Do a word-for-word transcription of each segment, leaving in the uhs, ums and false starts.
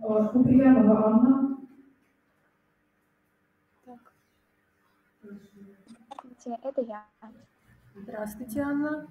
А, Куприянова Анна. Так. Здравствуйте, это я. Здравствуйте, Анна.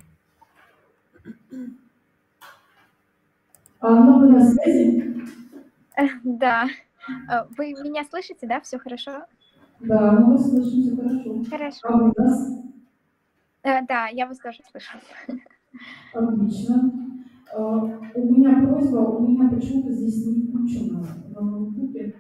Анна, вы на связи? Да. Вы меня слышите, да? Все хорошо? Да, мы вас слышим, все хорошо. Хорошо. А вы нас? Э, Да, я вас тоже слышу. Отлично. А, У меня просьба, у меня почему-то здесь не включено на ноутбуке.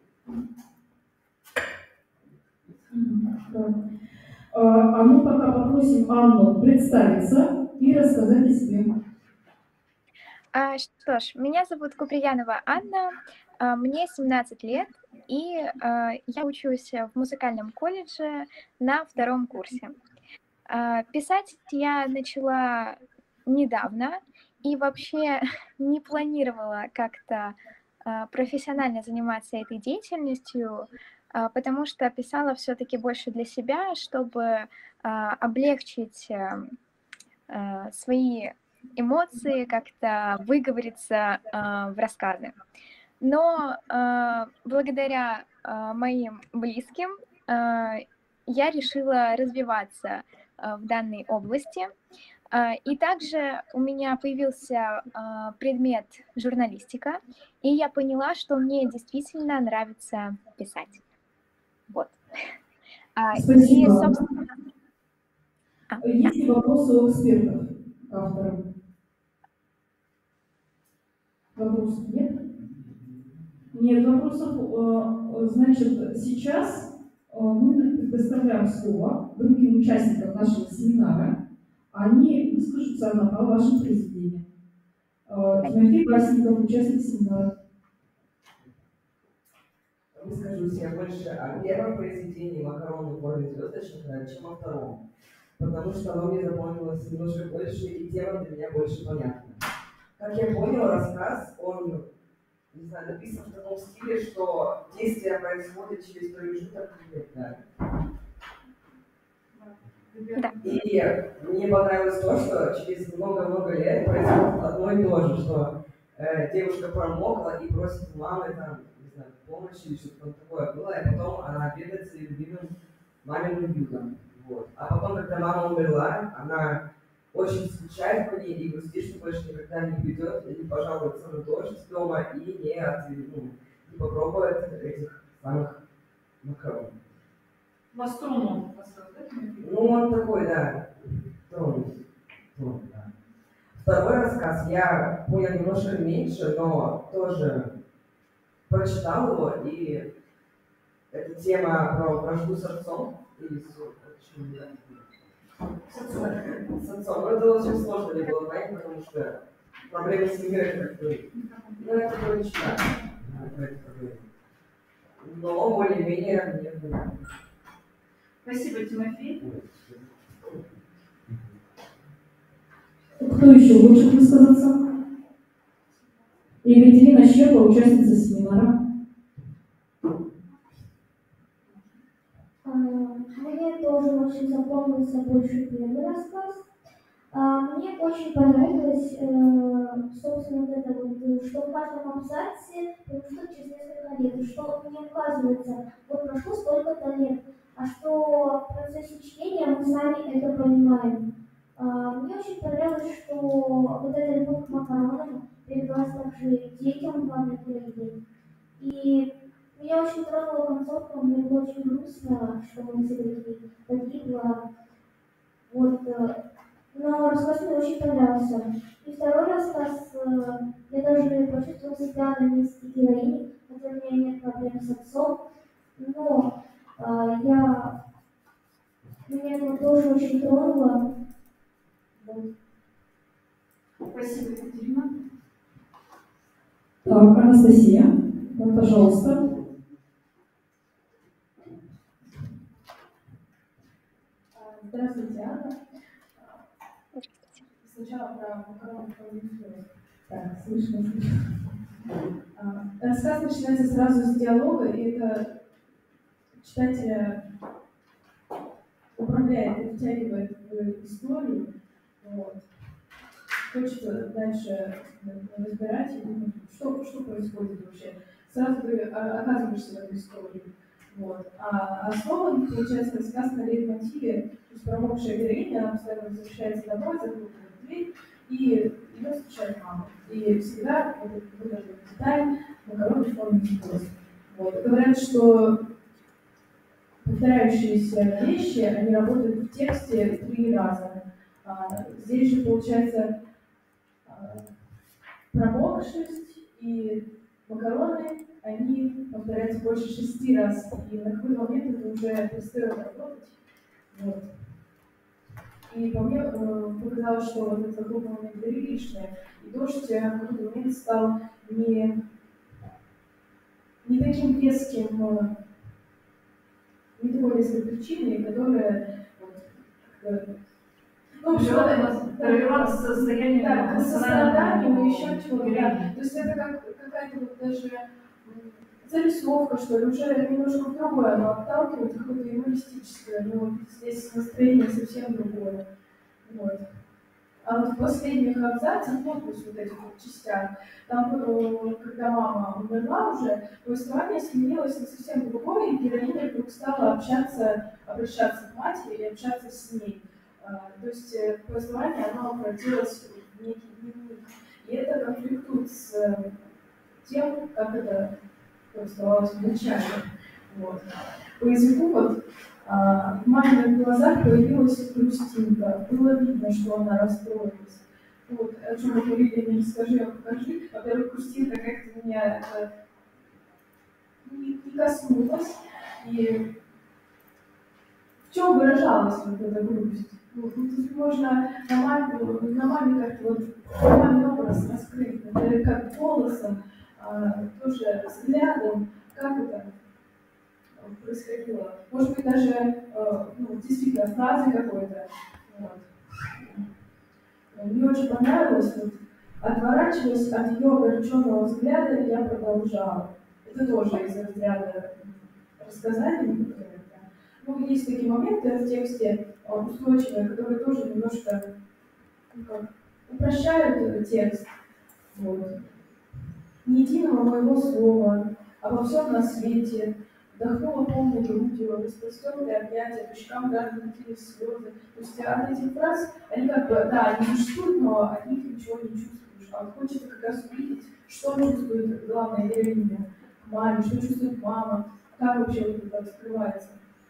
Мгм, так. А а мы пока попросим Анну представиться и рассказать о себе. А, Что ж, меня зовут Куприянова Анна, а, мне семнадцать лет, и а, я учусь в музыкальном колледже на втором курсе. А, Писать я начала недавно и вообще не планировала как-то а, профессионально заниматься этой деятельностью, а, потому что писала все-таки больше для себя, чтобы а, облегчить а, а, свои эмоции, как-то выговориться а, в рассказы. Но а, благодаря а, моим близким а, я решила развиваться а, в данной области. А, И также у меня появился а, предмет журналистика, и я поняла, что мне действительно нравится писать. Вот. А, И, Спасибо. собственно... а, да. Есть ли вопросы у экспертов, авторов? Вопросов нет? Нет вопросов. Э, Значит, сейчас э, мы предоставляем слово другим участникам нашего семинара. Они выскажутся на о вашем произведении. Э, Тимофей Власников, участник семинара. Выскажусь я больше о первом произведении «Макароны в форме звездочек», чем о втором. Потому что оно мне запомнилось немножко больше, и тема для меня больше понятна. Как я понял, рассказ, он, не знаю, написан в таком стиле, что действие происходит через промежуток лет, да. Да. И мне понравилось то, что через много-много лет происходит одно и то же, что э, девушка промокла и просит у мамы там, не знаю, помощи или что-то такое было, и потом она обедает своим любимым маминым блюдом. Вот. А потом, когда мама умерла, она очень скучает по ней и грустит, что больше никогда не придет, и не пожалуется на дождь дома и не, отве- ну, не попробует этих самых макарон. Мастроном. Ну, он такой, да, тронут. Тронут, да. Второй рассказ я понял немножко меньше, но тоже прочитал его, и это тема про вражду с отцом. Или с, с отцом. С отцом. Но это очень сложно мне было понять, потому что проблемы с семьей это как бы... Ну, это было не читать. Но более-менее мне понятно. Спасибо, Тимофей. Кто еще хочет высказаться? Екатерина Щепа, участница семинара. Мне тоже очень запомнился больше первый рассказ. Мне очень понравилось, собственно, вот это вот, что в каждом абзаце прошло через несколько лет, что не оказывается, вот прошло столько-то лет, а что в процессе чтения мы сами это понимаем. Мне очень понравилось, что вот эта любовь к макаронам передалась также детям в главной героине. И меня очень тронула концовка, мне было очень грустно, что мы все-таки погибла. Вот, но рассказ мне очень понравился. И второй рассказ, я даже почувствовала себя на месте героини, хотя у меня нет проблем с отцом, но я, меня это тоже очень тронуло. Вот. Спасибо, Екатерина. Так, Анастасия, да, пожалуйста. Здравствуйте, Анна. Сначала про макароны в форме звезд. Так, слышно, слышно. Рассказ начинается сразу с диалога, и это читателя управляет и втягивает в историю. Вот. хочется дальше разбирать и думать, что, что происходит вообще. Сразу ты оказываешься в этой истории. Вот. А основа, получается, рассказ на лейтмотиве, то есть промокшая героиня, она постоянно возвращается домой, закрывает дверь и идет встречать маму. И всегда вот, вот эта деталь макароны в форме сброс. Вот. Говорят, что повторяющиеся вещи, они работают в тексте три раза. А, здесь же получается а, промокшесть и макароны, они повторяются больше шести раз. И на какой-то момент это уже перестает работать. Вот. И по мне э, показалось, что вот это захлопывание двери лишнее, и дождь в какой-то момент стал не, не таким резким, э, не такой резкой причиной, которая вот, как, ну, что-то прорываться в состояние да, сострадания, еще чего-то. Да. героини. То есть это как какая-то вот даже зарисовка, что ли, уже немножко другое, но отталкивает какое-то юмористическое, но здесь настроение совсем другое. Вот. А вот в последних абзацах, ну, то есть вот этих вот частях, там, когда мама умерла уже, повествование сменилось на совсем другое, и героиня вдруг стала общаться, обращаться к матери и общаться с ней. То есть повествование, оно превратилось в некий дневник. И это конфликтует с тем, как это повествовалось в начале. Вот. По языку вот а, в маминых глазах появилась грустинка. Было видно, что она расстроилась. Вот, о чем вы говорили, не расскажи, а покажи. Во-первых, грустинка как-то меня это не, не коснулась. И в чем выражалась вот эта грусть? Вот, ну, тут можно на маме, на маме как-то вот мамин образ раскрыть, например, как голосом, а, тоже взглядом, как это происходило. Может быть, даже э, ну, действительно фразы какой-то. Вот. Мне очень понравилось, вот, отворачиваясь от ее огорченного взгляда, я продолжала. Это тоже из разряда рассказаний. Ну, есть такие моменты в тексте устойчивые, которые тоже немножко ну, как, упрощают текст. Вот. Ни единого моего слова, обо всем на свете, вдохнула полной грудью, распростертые объятия, по щекам даже накатились слезы. То есть от этих фраз, они как бы, да, они существуют, но от них ничего не чувствуешь. А вот хочется как раз увидеть, что чувствует главная героиня к маме, что чувствует мама, как вообще вот это открывается.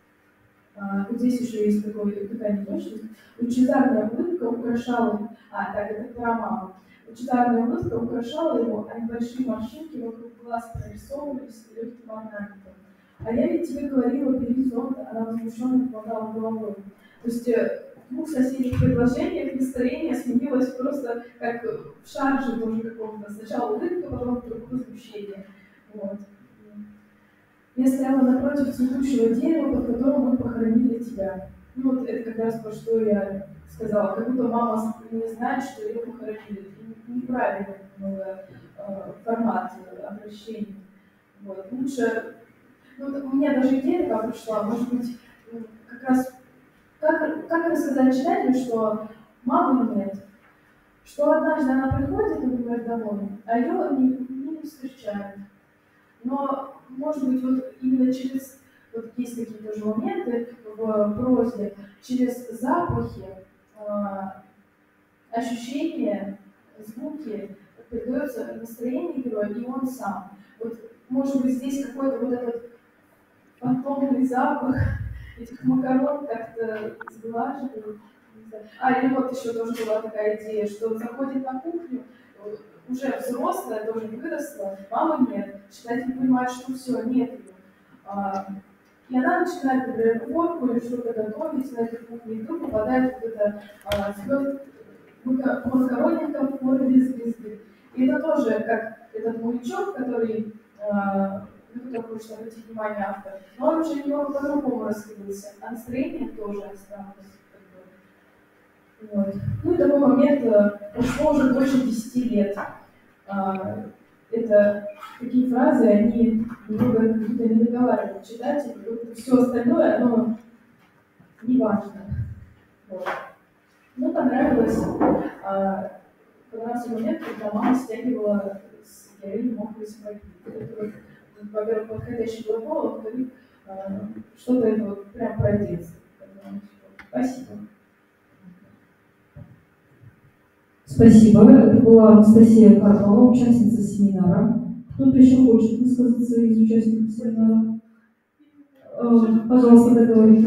А, вот здесь еще есть такой, такая неточность. Лучезарная улыбка украшала, а, так, это про маму. Лучезарная улыбка украшала его, а небольшие морщинки вокруг глаз прорисовывались легким орнаментом. А я ведь тебе говорила, бери зонт, она возмущенно помогала головой. То есть в двух соседних предложениях настроение сменилось просто как в шарже тоже какого-то. Сначала улыбка, потом вдруг возмущение. Вот. Я стояла напротив цветущего дерева, под которым мы похоронили тебя. Ну вот это как раз то, что я сказала. Как будто мама не знает, что ее похоронили. Неправильный немного э, формат обращения. Вот. Лучше... Ну, у меня даже идея такая пришла, может быть, как раз как, как рассказать читателю, что мамы нет, что однажды она приходит, например, домой, а ее не, не встречают. Но, может быть, вот именно через, вот есть такие тоже моменты в прозе, через запахи, э, ощущения, звуки передается настроение героя, и он сам. Вот, может быть, здесь какой-то вот этот фантомный запах этих макарон как-то сглаживает. А, или вот еще тоже была такая идея, что заходит на кухню, уже взрослая, тоже не выросла, мамы нет. Читатель понимает, что все, нет ее. А, и она начинает, например, уборку или что-то готовить на этой кухне, и вдруг попадает вот это а, звезд, макаронинка в форме звезды. И это тоже как этот мужичок, который а, кто хочет обратить внимание автора, но он уже немного по-другому раскрылся, а настроение тоже осталось. Вот. Ну и такой момент, прошло уже больше десяти лет. А, это такие фразы, они немного как-то не договаривают читателю, все остальное, оно не важно. Вот. Ну, понравилось. А, понравился момент, когда мама стягивала с героини мокрые сапоги. Это вот, во-первых, подходящий глагол, а во-вторых, что-то это вот прям про детство. Спасибо. Спасибо. Это была Анастасия Карпова, участница семинара. Кто-то еще хочет высказаться из участников семинара? Э, Пожалуйста, договорите.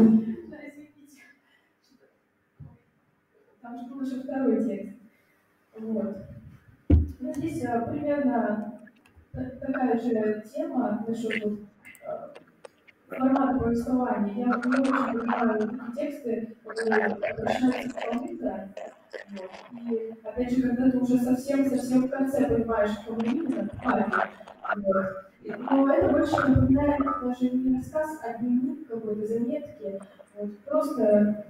Там же был еще второй текст. Вот. Ну, здесь а, примерно такая же тема насчет вот, а, формата повествования. Я не очень понимаю такие тексты, которые начинаются с конфликта. Вот. И опять же, когда ты уже совсем-совсем в конце понимаешь, кому именно, память. Вот. И, но это больше напоминает даже не рассказ, а дневник какой-то, заметки. Вот. Просто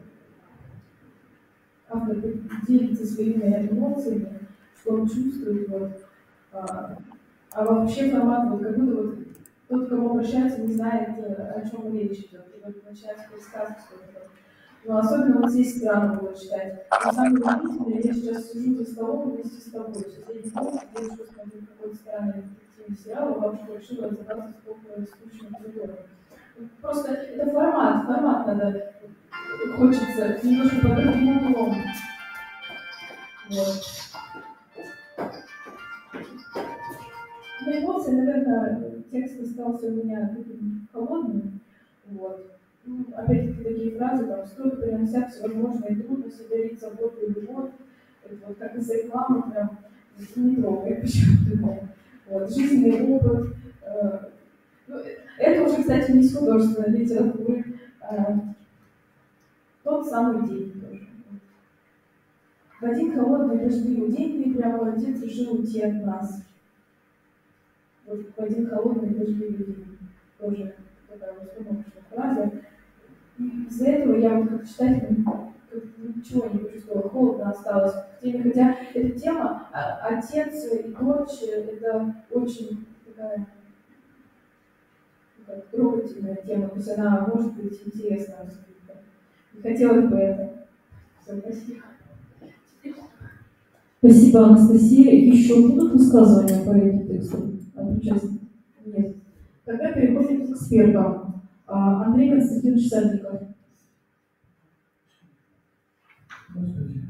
автор делится своими эмоциями, что он чувствует. Вот. А, а вообще формат, вот, как будто вот, тот, к кому обращается, не знает, о чем речь идет. И вот начинается пересказывать что-то. Но особенно вот здесь странно было читать. На самом деле, я сейчас сижу за столом вместе с тобой. В соседней комнате девушка смотрит какой-то странный детективный сериал, и бабушка решила разобраться, сколько скучных приборов. Просто это формат, формат надо, хочется немножко по другим углом. Вот. На эмоции, наверное, текст остался у меня таким холодным. Вот. Ну, опять-таки такие фразы, там, стоит приносят всевозможные трудности, дарить заботу и любовь. Это вот как из рекламы, прям не трогает почему-то. Вот. Жизненный опыт. Э, ну, это уже, кстати, не из художественной литературы. Э, тот самый день тоже. В один холодный дождливый день ты прямо отец решил уйти от нас. Вот в один холодный дождливый день. Тоже такая установочная фраза. Из-за этого я вот как читатель ничего не почувствовала, холодно осталось в теме, хотя эта тема, отец и дочь, это очень такая, такая трогательная тема, то есть она может быть интересна раскрыта. И хотелось бы это. Все, спасибо. Спасибо, Анастасия. Еще будут высказывания по этим текстам от участников? Нет. Тогда переходим к экспертам. Андрей Константинович Сальников. Здравствуйте.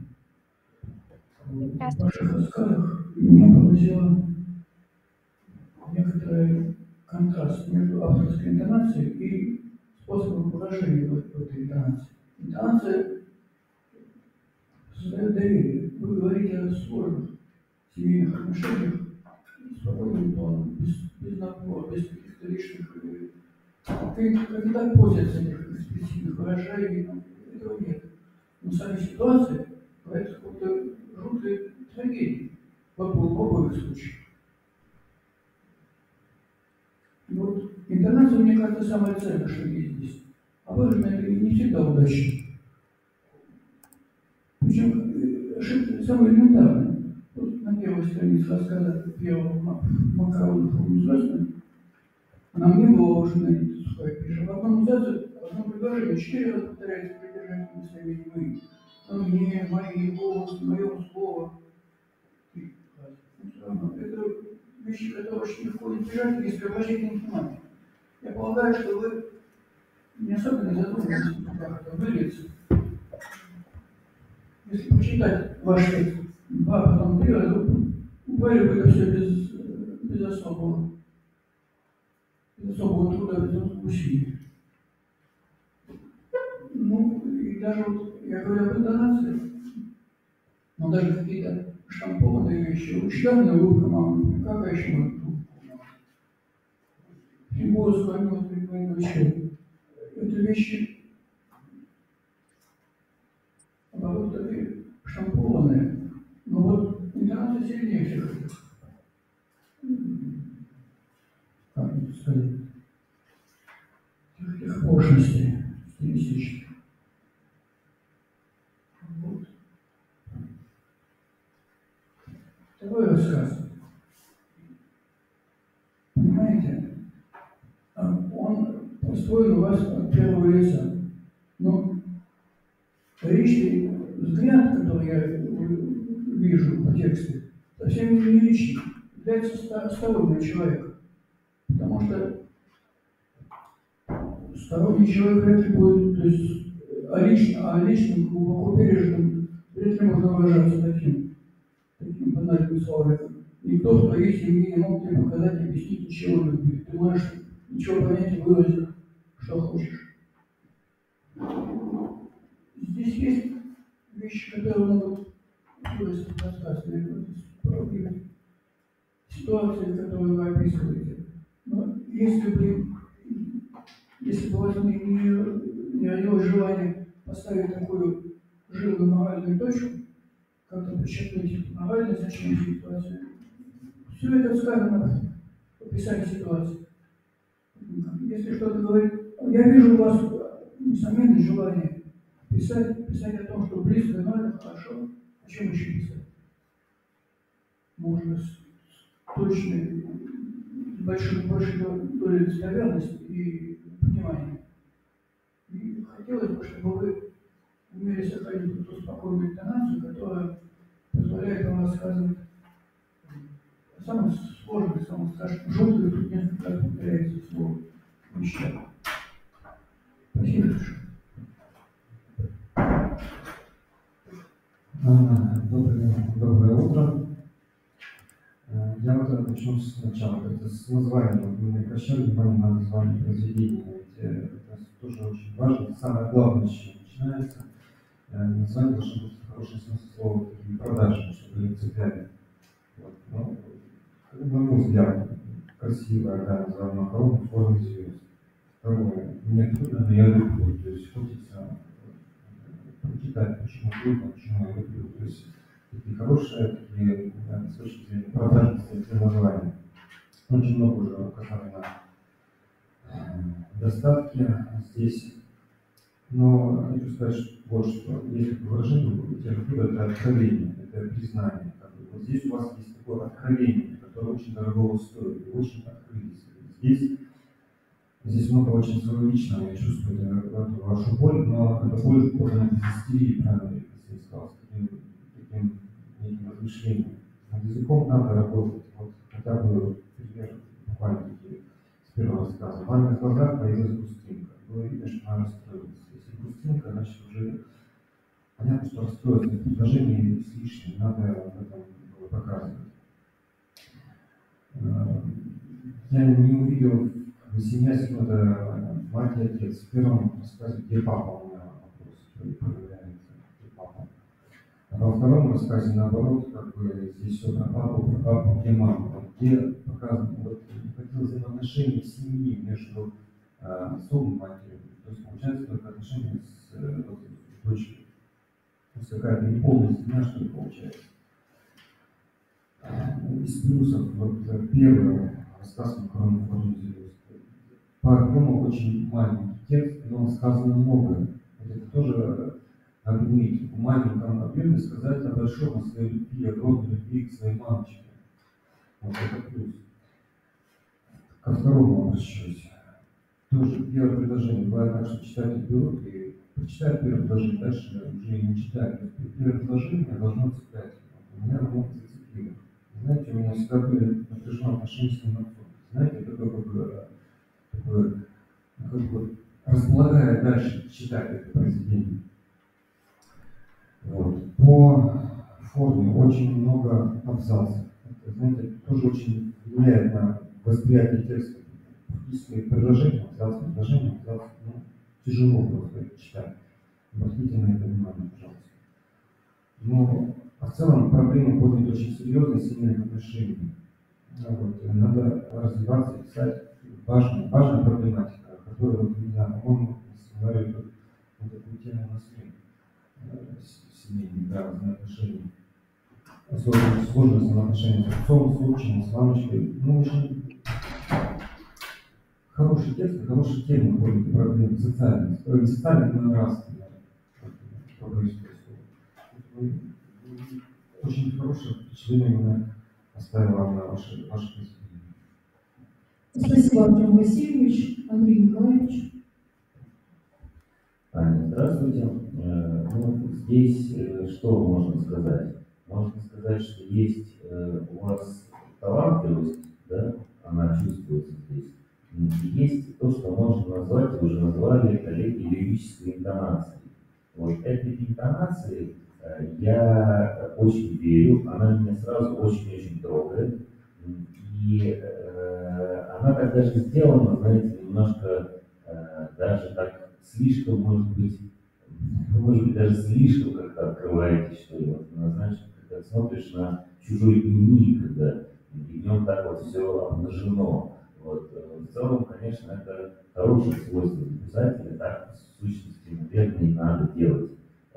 В ваших рассказах меня поразило некоторый контраст между авторской интонацией и способом выражения в этой интонации. Интонация создает доверие. Вы говорите о сложных семейных отношениях спокойным тоном, без, без напора, без каких-то лишних каких-то позиций, экспрессивных выражений. Этого нет. Но сами ситуации говорят о какой-то жуткой трагедии в обоих случаях. И вот интонация, мне кажется, самое ценное, что есть здесь. А выражено это не всегда удачно. Причем ошибка самая элементарная. Вот на первой странице рассказа первого Макарона «Звездный», она мне была уже на сухая пиша. В одном абзаце, в одном предложении четыре раза повторяется придержание местоимения «мы». Мне, мои, голос, мое слово. И, ну, все равно, это вещи, которые очень легко избежать, если обращать на них внимание. Я полагаю, что вы не особенно задумываетесь, как это выльется. Если почитать ваш текст два, потом три раза, убрали бы это все без, без особого, без особого труда, без усилий. Ну, и даже вот, я говорю об интонации, но даже какие-то штампованные вещи, учтенная улыбка мамы, какая еще может быть? Фигура склонилась перед моим плечом. Это вещи, оборот такие штампованные, но вот интонация сильнее всех этих. Как это сказать? Этих пошлостей стилистических. Вот. Второй рассказ. Понимаете, он построен у вас от первого лица. Но личный взгляд, который я вижу по тексту, совсем не личный, является сторонним человеком. Потому что сторонний человек вряд ли будет, то есть о личном, о личном глубоко пережитом вряд ли можно выражаться таким, таким банальным словом. Никто в твоей семье не мог тебе показать, объяснить ничего любви. Ты можешь ничего понять и выразить, что хочешь. Здесь есть вещи, которые могут вырасти в рассказ, ситуации, которые вы описываете. Но если бы, если бы у вас не, не, не родилось желание поставить такую жирную моральную точку, как-то подчеркнуть моральное значение ситуации, все это сказано в описании ситуации. Если что-то говорит, я вижу у вас несомненное желание писать, писать о том, что близко, но это хорошо. О чем еще писать? Можно с точной, большой, большой долей достоверности и понимания. И хотелось бы, чтобы вы умели сохранить эту спокойную интонацию, которая позволяет вам рассказывать о самых сложных, самых страшных, желтых, тут несколько раз повторяется слово вещах. Спасибо большое. Доброе, доброе утро. Я вот начну сначала. Это с названием. Вы не обращали внимание на название произведения. Это тоже очень важно. Самое главное, с чего начинается. Название должно быть хороший смысл слова, такие продажи, чтобы не цепляли. Вот. Ну, на мой взгляд, красивое, да, название макарон в форме звезд. Второе, мне трудно, но я люблю. То есть хочется прочитать, почему трудно, почему я люблю. То есть такие хорошие, такие, с точки зрения продажности, такие названия. Очень много уже указали на достатки здесь. Но хочу сказать, вот что, если выражение литература – это откровение, это признание. Вот здесь у вас есть такое откровение, которое очень дорого стоит, и очень открылись. Здесь, здесь много очень своего личного, я чувствую эту вашу боль, но эта боль подана из истерии, правильно, если я сказал, с таким, таким неким размышлением. Над языком надо работать, вот хотя бы пример, буквально такие, с первого рассказа. В маминых глазах появилась грустинка, было видно, что она расстроилась. Если грустинка, значит уже понятно, что расстроиться в предложении с лишним, надо об этом показывать. Я не увидел в семье сегодня мать и отец. В первом рассказе, где папа, у меня вопрос появляется, где папа. А во втором рассказе, наоборот, как бы здесь все про папу, про папу, где мама. Вот где показано, вот, не хотел взаимоотношений в семье между э, отцом и матерью. То есть получается только отношения с, э, вот, с дочерью. То есть какая-то неполная семья, что ли, получается. Из плюсов, вот первый рассказ «Макарон в форме звезд». По объему очень маленький текст, но сказано много. Это тоже объемить в маленьком объеме сказать о большом, о своей любви, огромной любви к своей мамочке. Вот это плюс. Ко второму обращаюсь. Тоже первое предложение. Бывает так, что читатель берут и прочитает первое предложение, дальше уже не читает. Первое предложение должно цеплять. У меня оно зацепило. Знаете, у меня всегда были напряженные отношения с моим отцом. Знаете, такое как бы, такое, как бы располагает дальше читать это произведение. Вот. По форме очень много абзацев. Это, знаете, тоже очень влияет на восприятие текста. Практически предложение, абзац, предложение, абзац, ну, тяжело просто читать. Обратите на это внимание, пожалуйста. Но а в целом проблема будет очень серьезной семейных отношений. Вот, надо развиваться и писать важная, важная проблематика, которая, вот, не знаю, по-моему, говорили вот, вот такую тему у нас нет, семейных, да, взаимоотношений. Особенно сложные взаимоотношения с отцом, с отчимом, с мамочкой. Ну, очень хороший текст, хорошая тема ходит проблемы социальные. Не социальные, но нравственные. Очень хорошее впечатление меня оставило на ваше, ваше произведение. Спасибо, Артем Васильевич. Андрей Николаевич. Аня, здравствуйте. Ну, здесь что можно сказать? можно сказать, что есть э, у вас талантливость, да, она чувствуется здесь. И есть то, что можно назвать, вы уже назвали, коллеги, лирической интонацией. Вот этой интонации э, я очень верю, она меня сразу очень-очень трогает. И э, она так даже сделана, знаете, немножко э, даже так слишком, может быть, может быть, даже слишком как-то открываетесь, что ли. Вот, ну, знаешь, когда смотришь на чужой дневник, когда и в нем так вот все обнажено. Вот. В целом, конечно, это хорошее свойство писателя, так в сущности, наверное, и надо делать.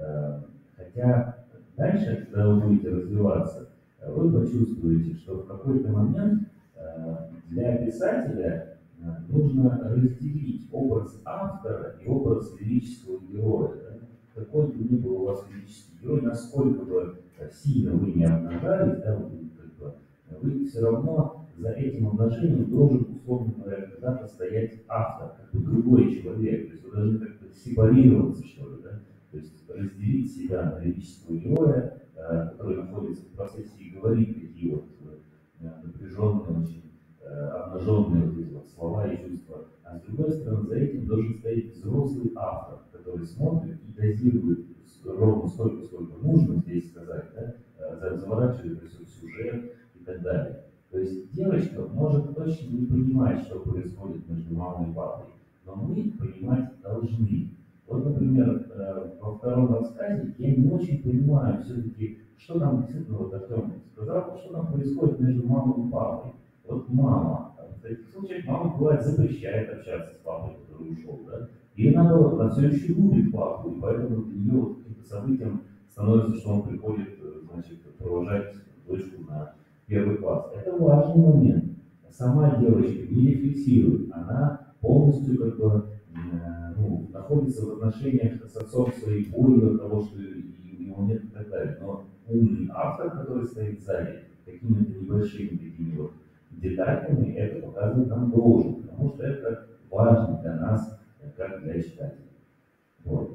Хотя дальше, когда вы будете развиваться, вы почувствуете, что в какой-то момент для писателя нужно разделить образ автора и образ лирического героя. Да? Какой бы ни был у вас лирический герой, насколько бы сильно вы не обнажались, да, вот, как бы, вы все равно за этим обнажением должен, условно говоря, когда-то стоять автор, как бы другой человек. То есть вы должны как-то сепарироваться, что ли, да? То есть разделить себя на лирического героя, который находится в процессе и говорит такие вот напряженные, очень обнаженные вот эти вот слова и чувства. А с другой стороны, за этим должен стоять взрослый автор, который смотрит и дозирует ровно столько, сколько нужно здесь сказать, да, заворачивает сюжет и так далее. То есть девочка может точно не понимать, что происходит между мамой и папой, но мы понимать должны. Вот, например, во втором рассказе я не очень понимаю все-таки, что там действительно, вот Артем сказал, что там происходит между мамой и папой. Вот мама, в таких случаях мама, бывает, запрещает общаться с папой, который ушел, да? Или наоборот, она все еще любит папу, и поэтому для нее вот каким-то событием становится, что он приходит, значит, провожать дочку на первый класс. Это важный момент. Сама девочка не рефлексирует, она полностью как бы ну, находится в отношениях с отцом своей болью от того, что его нет и так далее. Но умный автор, который стоит сзади, какими-то небольшими такими вот деталями, это показывает нам должен, потому что это важно для нас, как для читателей. Вот.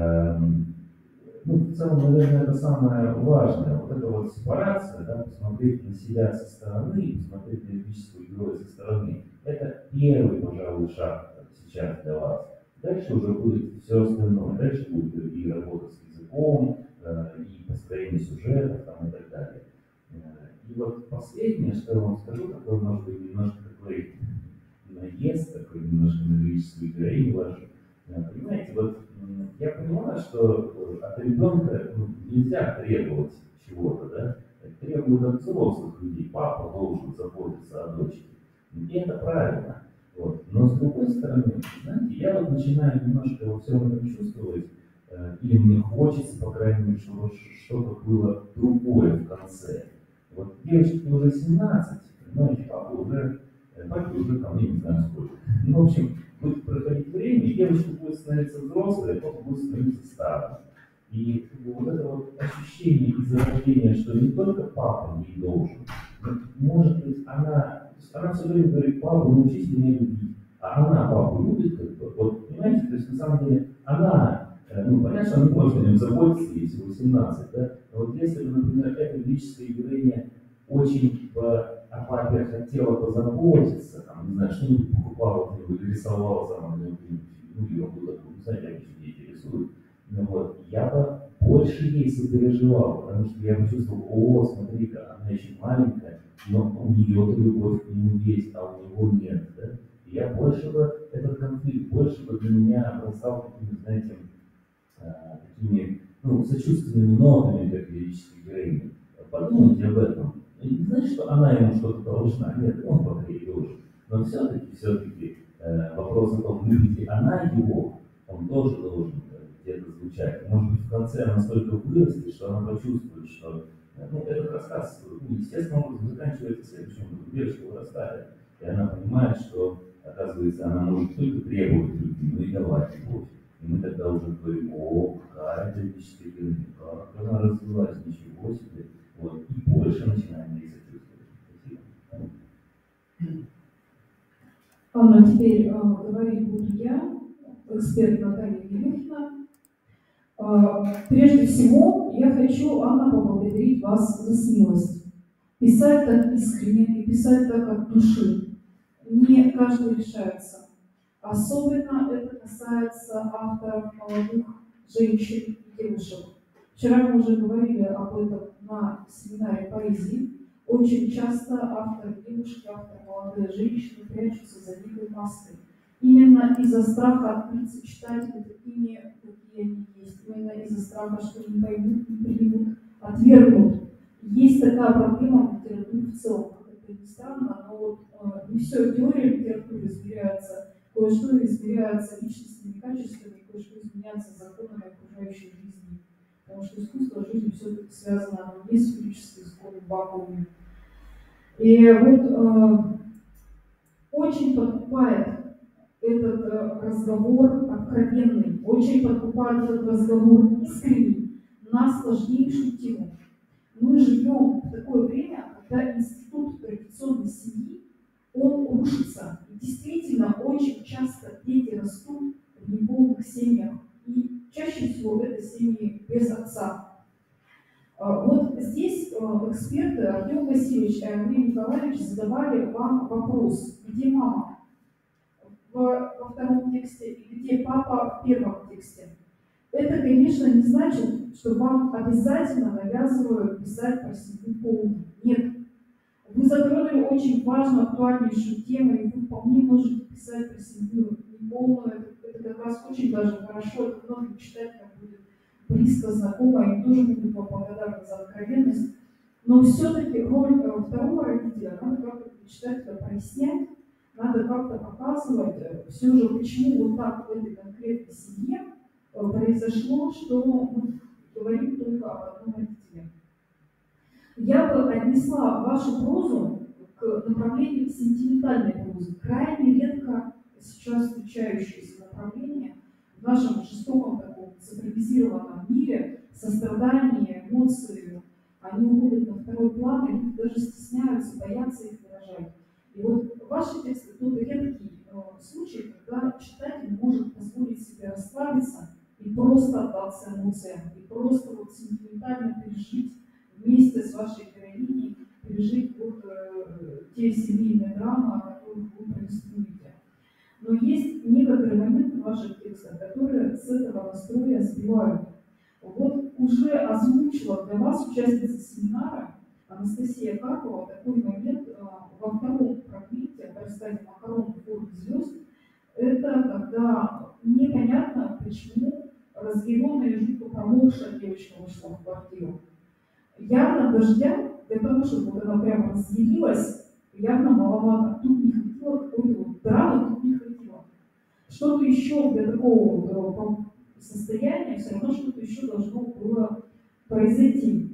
Ну, в целом, наверное, это самое важное. Вот эта вот сепарация, да, посмотреть на себя со стороны, посмотреть на лирического героя со стороны, это первый, пожалуй, шаг сейчас для вас. Дальше уже будет все остальное. Дальше будет и работа с языком, и построение сюжетов там, и так далее. И вот последнее, что я вам скажу, такое, может быть, немножко такой наезд, такой немножко на лирическую героиню вашу. Понимаете, вот я понимаю, что от ребенка ну, нельзя требовать чего-то, да? Требуют от взрослых людей. Папа должен заботиться о дочке. И это правильно. Вот. Но с другой стороны, знаете, я вот начинаю немножко во всем этом чувствовать, э, или мне хочется, по крайней мере, чтобы что-то было другое в конце. Вот девочке уже семнадцать, понимаете, папа уже, папе уже ко мне не знаю сколько. Ну, в общем, будет проходить время, и девочка будет становиться взрослой, а папа будет становиться старым. И вот это вот ощущение из зарождения, что не только папа не должен, может быть, она, она все время говорит: папа, научись меня любить. А она папу любит, как бы, вот, понимаете, то есть на самом деле она, ну, понятно, что она не может о нем заботиться, ей всего восемнадцать, да, но вот если бы, например, это лирическое явление очень по, о папе хотела позаботиться, там, не знаю, что-нибудь покупала или рисовала сама, ну, ее было, ну, знаете, обычно дети рисуют, ну, вот, я бы больше ей сопереживал, потому что я бы чувствовал: о, смотри-ка, она еще маленькая, но у нее-то любовь к нему есть, а у него нет, да? И я больше бы, этот конфликт, больше бы для меня стал такими, знаете, такими, ну, сочувственными нотами, как лирические героини. Подумайте об этом. И не значит, что она ему что-то должна, нет, он пока ей должен. Но все-таки, все-таки э, вопрос о том, любит ли она его, он тоже должен где-то звучать. Может быть, в конце она настолько вырастет, что она почувствует, что ну, этот рассказ, ну, естественно, образом заканчивается следующим. Девочка вырастает, и она понимает, что, оказывается, она может только требовать любви, но и давать любовь. И мы тогда уже говорим: о, какая это лирическая героиня, как она развилась, ничего себе. Вот, и больше начинаем ей сочувствовать. Спасибо. Анна, теперь э, говорить буду я, эксперт Наталья Елюхина. Прежде всего, я хочу, Анна, поблагодарить вас за смелость. Писать так искренне и писать так от души. Не каждый решается. Особенно это касается авторов, молодых женщин и девушек. Вчера мы уже говорили об этом на семинаре поэзии. Очень часто авторы девушки, авторы молодые женщины прячутся за некой маской. Именно из-за страха открыться читателю такими, какие они есть. Именно из-за страха, что не поймут, не примут, отвергнут. Есть такая проблема в литературе в целом. Это не странно, но вот э, не все теория литературы измеряется, кое-что измеряется личностными качествами, кое-что изменяется законами окружающей жизни. Потому что искусство жизни все-таки связано оно не с физической исходом вакууме. И вот э, очень подкупает этот э, разговор откровенный, очень подкупает этот разговор искренний на сложнейшую тему. Мы живем в такое время, когда институт традиционной семьи, он рушится. И действительно, очень часто дети растут в неполных семьях. И чаще всего это семьи без отца. Вот здесь эксперты Артем Васильевич и Андрей Николаевич задавали вам вопрос, где мама во втором тексте и где папа в первом тексте. Это, конечно, не значит, что вам обязательно навязывают писать про семью полную. Нет. Вы затронули очень важную, актуальнейшую тему, и вы вполне можете писать про семью неполную. Это, это как раз очень даже хорошо, это многим читателям будет близко знакомо, и тоже буду вам благодарна за откровенность. Но все-таки роль второго родителя надо как-то для читателя прояснять, надо как-то показывать все же, почему вот так в этой конкретной семье произошло, что мы говорим только об одном родителе. Я бы отнесла вашу прозу к направлению сентиментальной прозы, крайне редко сейчас встречающееся направление в нашем жестоком таком цифровизированном мире. Сострадание, эмоции, они уходят на второй план, и люди даже стесняются, боятся их выражать. И вот ваши тексты тот редкий э, случай, когда читатель может позволить себе расслабиться и просто отдаться эмоциям, и просто вот сентиментально пережить вместе с вашей героиней, пережить вот э, те семейные драмы, о которых вы повествуете. Но есть некоторые моменты в ваших текстах, которые с этого настроя сбивают. Вот уже озвучила для вас участница семинара Анастасия Карпова такой момент э, во втором фрагменте в рассказе «Макарон в форме звезд». Это когда непонятно, почему разъяренная и жутко промокшая девочка вышла в квартиру. Явно дождя, для того, чтобы вот она прямо разъярилась, явно маловато. Тут не хватило какой-то вот драмы, тут не хватило. Что-то еще для такого вот состояния, все равно что-то еще должно было произойти.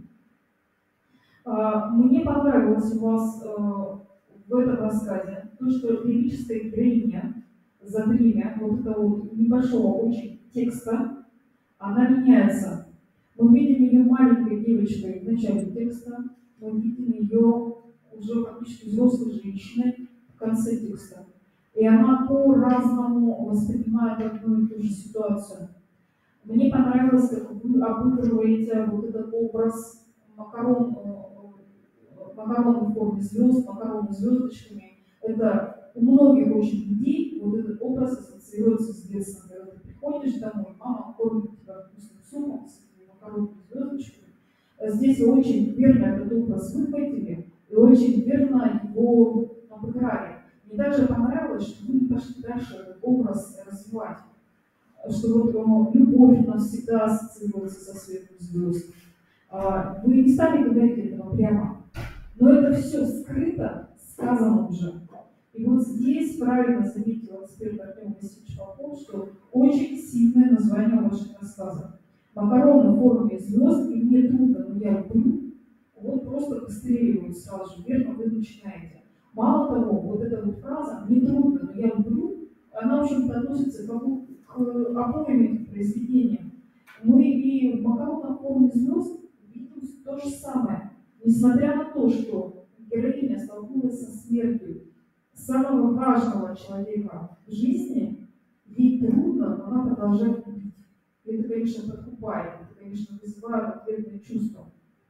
Мне понравилось у вас в этом рассказе то, что лирическая героиня за время вот этого вот небольшого очень текста, она меняется. Мы видим ее маленькой девочкой в начале текста, мы видим ее уже практически взрослой женщиной в конце текста. И она по-разному воспринимает одну и ту же ситуацию. Мне понравилось, как вы обыгрываете вот этот образ макарон, макарон в форме звезд, макароны с звездочками. Это у многих очень людей вот этот образ ассоциируется с детством. Когда ты приходишь домой, мама кормит тебя вкусным супом с макаронами с звездочками. Здесь вы очень верно этот образ выхватили и очень верно его обыграли. Мне также понравилось, что вы не пошли дальше этот образ развивать. Что вот э, любовь у нас всегда ассоциируется со светом звезд. А, вы не стали говорить этого прямо, но это все скрыто, сказано уже. И вот здесь правильно заметил эксперт Артем Васильевич Попов, что очень сильное название ваших рассказов. Макароны в форме звезд, и мне трудно, но я люблю. Вот просто выстреливают сразу же, верно, вы начинаете. Мало того, вот эта вот фраза «мне трудно, но я люблю», она, в общем-то, относится к обоим этим произведениям. Мы и в «Макаронах в форме звезд» видим то же самое. Несмотря на то, что героиня столкнулась со смертью самого важного человека в жизни, ей трудно, но она продолжает любить. И это, конечно, подкупает, это, конечно, вызывает ответные чувства.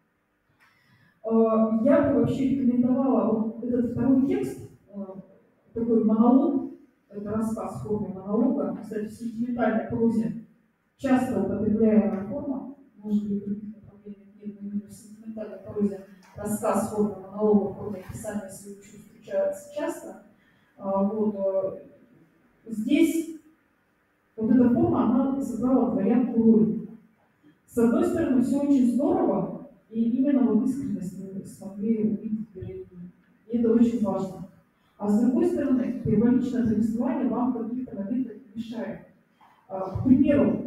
Я бы вообще рекомендовала вот этот второй текст, такой монолог, это рассказ в форме монолога, кстати, в сентиментальной прозе часто употребляемая форма, может быть, в других направлениях нет, но именно в сентиментальной прозе рассказ в форме монолога, в форме описания своих чувств встречается часто. Вот. Здесь вот эта форма, она сыграла двоякую роль. С одной стороны, все очень здорово, и именно вот искренность мы смогли увидеть в героине. И это очень важно. А с другой стороны, перволичное повествование вам в каких-то моментах мешает. К примеру,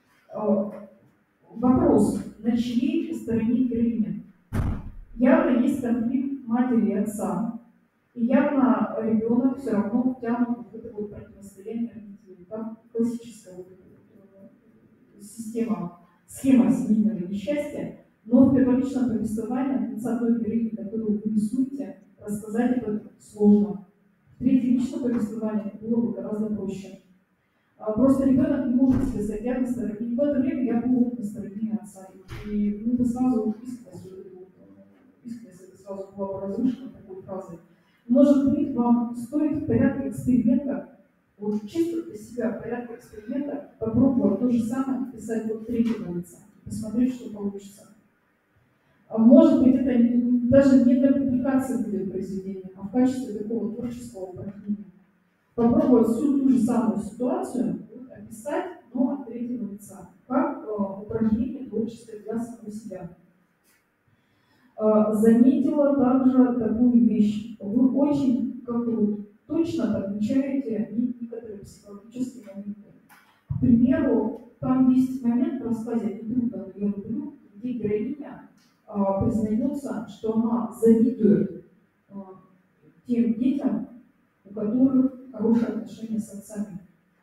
вопрос, на чьей стороне героиня? Явно есть конфликт матери и отца. И явно ребенок все равно втянут в это вот противостояние родителей. Там классическая вот система, схема семейного несчастья. Но в перволичном повествовании от лица той героини, которую вы рисуете, рассказать это сложно. В третьеличном повествовании это было бы гораздо проще. Просто ребенок не может сказать, я на стороне. И в это время я был на стороне отца. И ну, это сразу искренность, искренность это сразу была бы разрушена такой фразой. Может быть, вам стоит в порядке эксперимента, вот чисто для себя в порядке эксперимента, попробовать то же самое писать вот третьего лица, посмотреть, что получится. Может быть, это даже не для публикации будет произведение, а в качестве такого творческого упражнения. Попробовать всю ту же самую ситуацию вот, описать, но от третьего лица, как э, упражнение творческое для самого себя. Э, заметила также такую вещь. Вы очень как-то вот, точно подмечаете некоторые психологические моменты. К примеру, там есть момент в рассказе «Не трудно, но я люблю», где героиня признается, что она завидует э, тем детям, у которых хорошие отношения с отцами.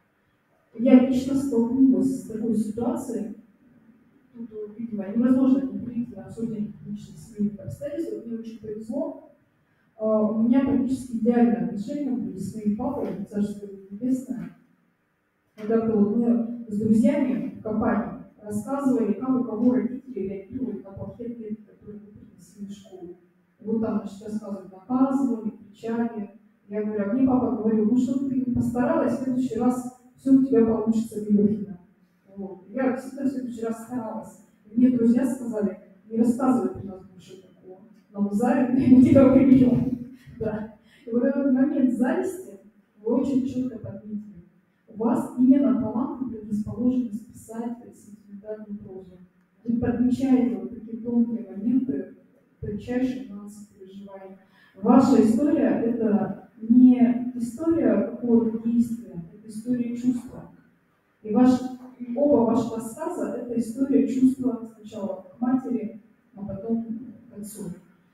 Я лично столкнулась с такой ситуацией. Тут, видимо, невозможно неприлично обсуждение личных семейных обстоятельств. Мне очень повезло. Э, у меня практически идеальные отношения были с моим папой, Царство Небесное. Когда вот мы с друзьями в компании рассказывали, как у кого родители реагируют на плохие ответы, которые мы принесли в школу. И вот там, значит, рассказывали, наказывали, кричали. Я говорю, а мне папа говорил, ну что ты постаралась, в следующий раз все у тебя получится Лёхина. Вот. Я действительно в следующий раз старалась. И мне друзья сказали, не рассказывай при нас больше такого. Но в зале мы тебя приведем. Да. И вот этот момент зависти вы очень четко подметили. У вас именно талант и предрасположенность писать сентиментальную прозу. Вы подмечаете вот такие тонкие моменты, тончайшие нюансы переживаний. Ваша история – это не история какого-то действия, это история чувства. И, ваш, и оба ваших рассказа – это история чувства сначала к матери, а потом к отцу.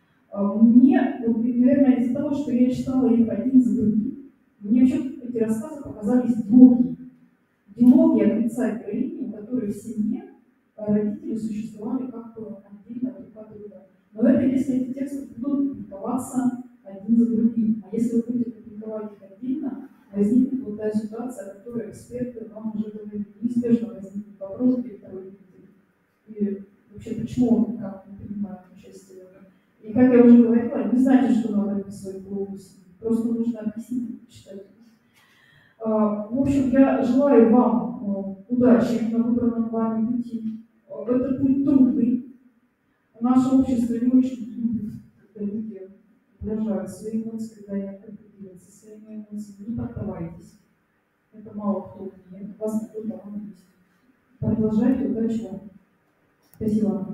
Мне, вот, наверное, из-за того, что я читала их один за другим, мне вообще эти рассказы показались дилогией. Дилогия от лица героини, у которой в семье родители существовали как бы отдельно друг от друга. Но это если эти тексты будут публиковаться один за другим. А если вы будете публиковать их отдельно, возникнет вот та ситуация, о которой эксперты вам уже говорили. Неизбежно возникнет вопрос, где второй родитель. И вообще, почему он никак не принимает участие в этом. И как я уже говорила, не значит, что надо описывать голову семьи. Просто нужно объяснить читателю. В общем, я желаю вам удачи на выбранном вами пути. Это путь трудный. Наше общество не очень любит, когда люди выражают свои эмоции, когда они определяются своими эмоциями. Не поддавайтесь. Это мало кто умеет. У вас никто талант есть. Продолжайте, удачи вам. Спасибо.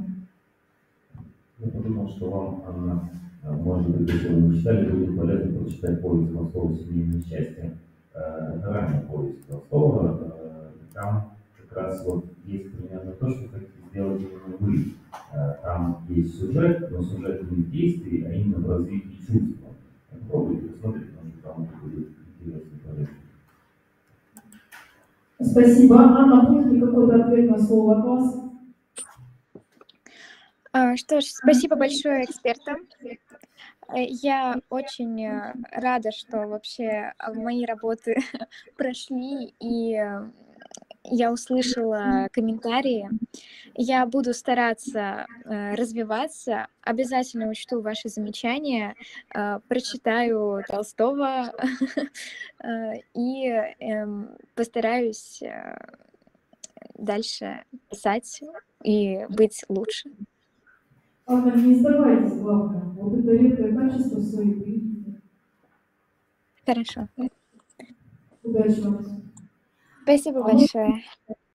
Я подумал, что вам, Анна, может быть, если вы не читали, будет полезно прочитать повесть Толстого «Семейное счастье». Это ранняя повесть Толстого. Там как раз вот есть примерно то, что хотите сделать именно вы. Там есть сюжет, но сюжет не в действии, а именно в развитии чувства. Попробуйте посмотреть, потому что там будет интересно полезно. Спасибо. Анна, будет ли какой-то ответ на слово от вас? Что ж, спасибо большое экспертам. Я очень рада, что вообще мои работы прошли, и я услышала комментарии. Я буду стараться э, развиваться, обязательно учту ваши замечания, э, прочитаю Толстого э, и эм, постараюсь э, дальше писать и быть лучше. Анна, не сдавайтесь, главное. Вот это редкое качество своей приведите. Хорошо. Удачи вам. Спасибо А мы- большое.